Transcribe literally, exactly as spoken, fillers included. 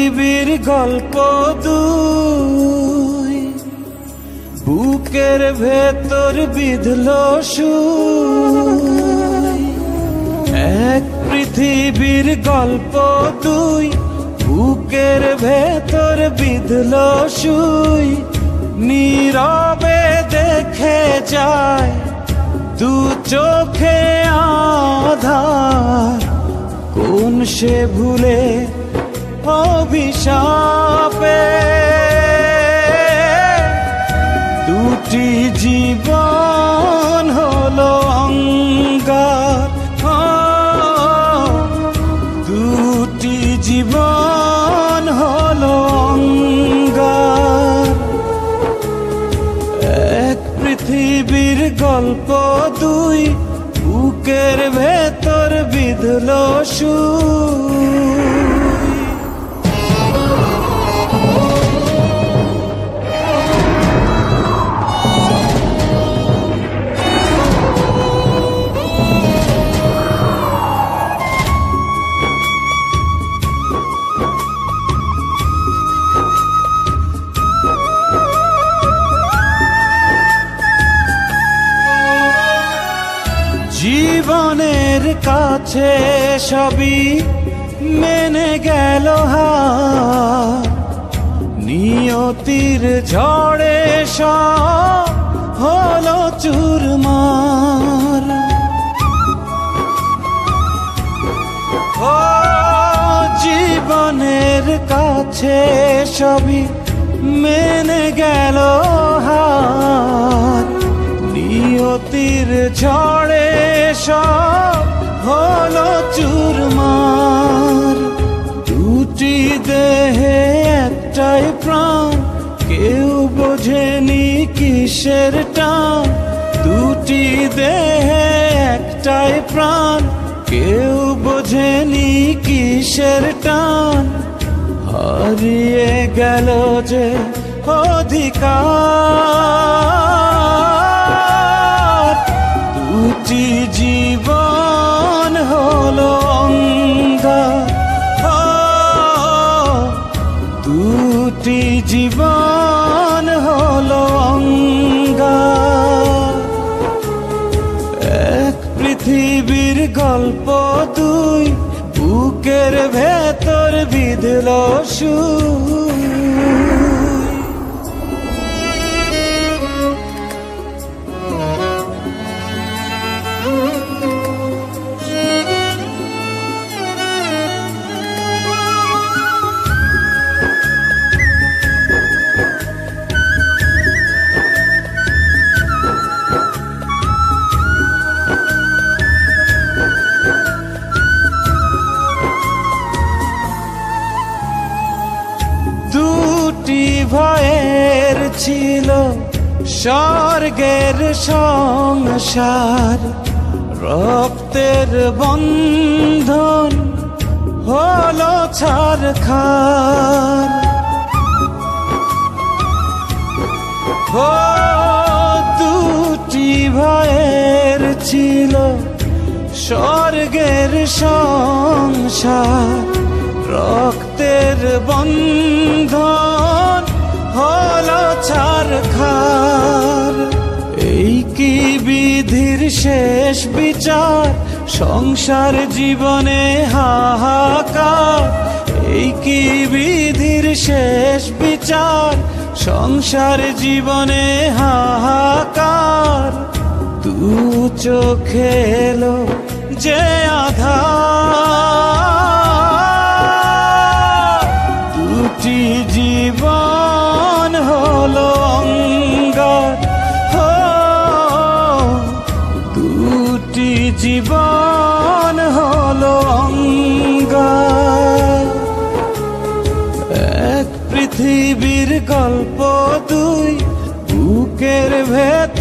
পৃথিবীর গল্প দুই, বুকের ভেতর বিঁধল সুই। এক পৃথিবীর গল্প দুই, বুকের ভেতর বিঁধল সুই। নীরবে দেখে যায় দু চোখে আধার, কোন সে ভুলে অভিশাপে দুটি জীবন হলো অঙ্গার। দুটি জীবন হলো অঙ্গার। এক পৃথিবীর গল্প দুই, বুকের ভেতর বিঁধল সুই। জীবনের কাছে সবই মেনে গেল হার, নিয়তির ঝড়ে সব হলো চুরমার। ও জীবনের কাছে সবই মেনে গেল হার, নিয়তির ঝড়ে সব হলো চুরমার। দুটি দেহে একটাই প্রাণ, কেউ বোঝেনি কিসের টান। দুটি দেহে একটাই প্রাণ, কেউ বোঝেনি কিসের টান। হারিয়ে গেল যে অধিকার, দুটি জীবন হলো অঙ্গার। দুটি জীবন হলো অঙ্গার। এক পৃথিবীর গল্প দুই, বুকের ভেতর বিঁধল সুই। দুটি ভাইয়ের ছিল স্বর্গের সংসার, রক্তের বন্ধন হলো ছারখার। ও দুটি ভাইয়ের ছিল স্বর্গের সংসার, রক্তের বন্ধন হলো ছারখার। এই কি বিধির শেষ বিচার, সংসার জীবনে হাহাকার। এই কি বিধির শেষ বিচার, সংসার জীবনে হাহাকার। দু চোখে এলো যে আধার, দুটি জীবন হলো অঙ্গার। দুটি জীবন হলো অঙ্গার। এক পৃথিবীর গল্প দুই, বুকের ভেতর